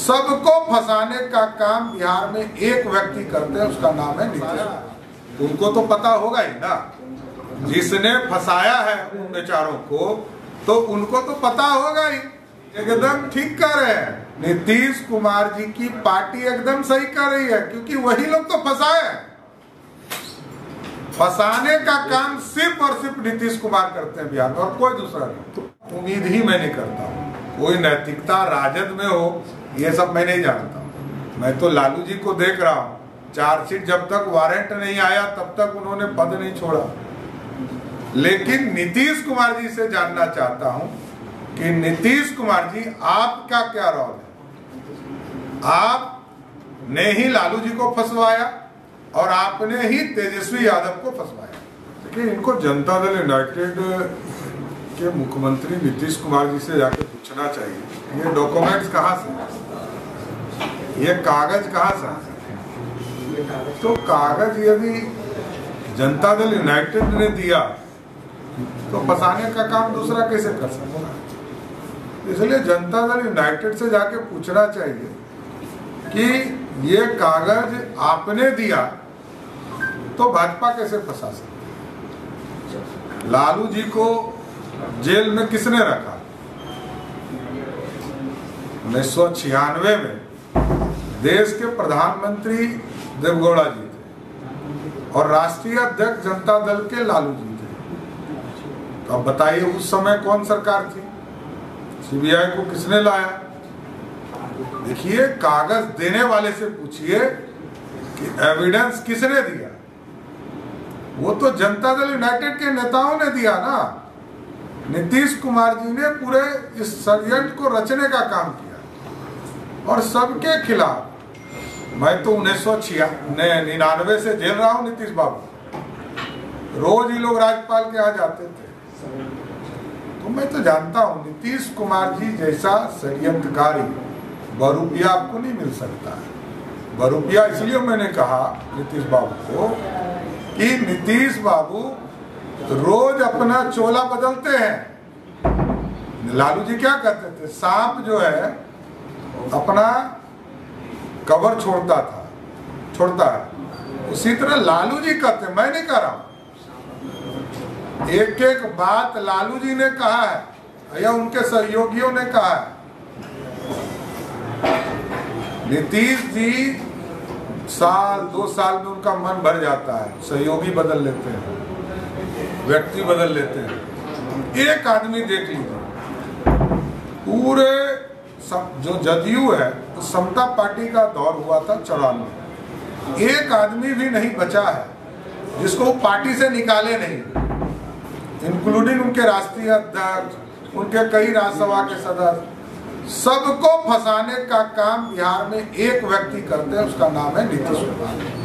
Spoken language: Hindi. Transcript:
सबको फंसाने का काम बिहार में एक व्यक्ति करते हैं, उसका नाम है नीतीश। उनको तो पता होगा ही ना, जिसने फंसाया है उन बेचारों को, तो उनको तो पता होगा ही। एकदम ठीक कर रहे हैं, नीतीश कुमार जी की पार्टी एकदम सही कर रही है, क्योंकि वही लोग तो फंसाए हैं। फंसाने का काम सिर्फ और सिर्फ नीतीश कुमार करते हैं बिहार में, और कोई दूसरा नहीं। तो उम्मीद ही मैं नहीं करता हूँ कोई नैतिकता राजद में हो, ये सब मैं नहीं जानता हूँ। मैं तो लालू जी को देख रहा हूँ, चार्जशीट जब तक वारंट नहीं आया तब तक उन्होंने पद नहीं छोड़ा। लेकिन नीतीश कुमार जी से जानना चाहता हूँ कि नीतीश कुमार जी आपका क्या रोल है? आपने ही लालू जी को फंसवाया और आपने ही तेजस्वी यादव को फंसवाया। लेकिन इनको जनता दल यूनाइटेड के मुख्यमंत्री नीतीश कुमार जी से जाकर पूछना चाहिए, ये डॉक्यूमेंट्स कहाँ से, ये कागज कहाँ से? तो कागज यदि जनता दल यूनाइटेड ने दिया तो फंसाने का काम दूसरा कैसे कर सकता है? इसलिए जनता दल यूनाइटेड से जाके पूछना चाहिए कि ये कागज आपने दिया तो भाजपा कैसे फंसा सकती? लालू जी को जेल में किसने रखा? 1996 में देश के प्रधानमंत्री देवेगौड़ा जी थे और राष्ट्रीय अध्यक्ष जनता दल के लालू जी थे। तो अब बताइए उस समय कौन सरकार थी? सीबीआई को किसने लाया? देखिए, कागज देने वाले से पूछिए कि एविडेंस किसने दिया। वो तो जनता दल यूनाइटेड के नेताओं ने दिया ना। नीतीश कुमार जी ने पूरे इस षड्यंत्र को रचने का काम किया और सबके खिलाफ। मैं तो 1999 से झेल रहा हूं नीतीश बाबू, रोज ही लोग राज्यपाल के यहाँ जाते थे। तो मैं तो जानता हूं नीतीश कुमार जी जैसा षड्यंत्रकारी बरूपिया आपको नहीं मिल सकता है। बरूपिया इसलिए मैंने कहा नीतीश बाबू को कि नीतीश बाबू रोज अपना चोला बदलते हैं। लालू जी क्या करते थे? सांप जो है अपना कवर छोड़ता है, उसी तरह लालू जी करते। मैं नहीं कह रहा हूं, एक एक बात लालू जी ने कहा है या उनके सहयोगियों ने कहा है। नीतीश जी साल 2 साल में उनका मन भर जाता है, सहयोगी बदल लेते हैं, व्यक्ति बदल लेते हैं। एक आदमी देख लीजिए, पूरे जो जदयू है तो समता पार्टी का दौर हुआ था 94, एक आदमी भी नहीं बचा है जिसको वो पार्टी से निकाले नहीं, इंक्लूडिंग उनके राष्ट्रीय अध्यक्ष, उनके कई राज्यसभा के सदस्य। सबको फंसाने का काम बिहार में एक व्यक्ति करते हैं, उसका नाम है नीतीश कुमार।